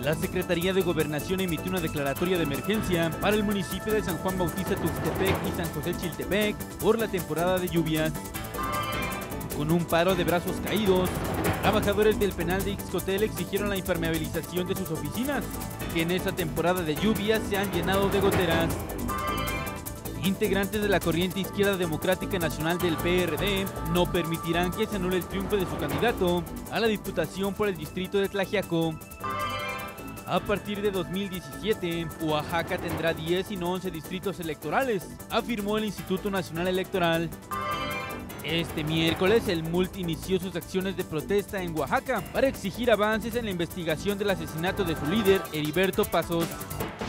La Secretaría de Gobernación emitió una declaratoria de emergencia para el municipio de San Juan Bautista Tuxtepec y San José Chiltepec por la temporada de lluvias. Con un paro de brazos caídos, trabajadores del penal de Ixcotel exigieron la impermeabilización de sus oficinas, que en esta temporada de lluvias se han llenado de goteras. Integrantes de la corriente Izquierda Democrática Nacional del PRD no permitirán que se anule el triunfo de su candidato a la Diputación por el distrito de Tlaxiaco. A partir de 2017, Oaxaca tendrá 10 y no 11 distritos electorales, afirmó el Instituto Nacional Electoral. Este miércoles, el MULT inició sus acciones de protesta en Oaxaca para exigir avances en la investigación del asesinato de su líder, Heriberto Pasos.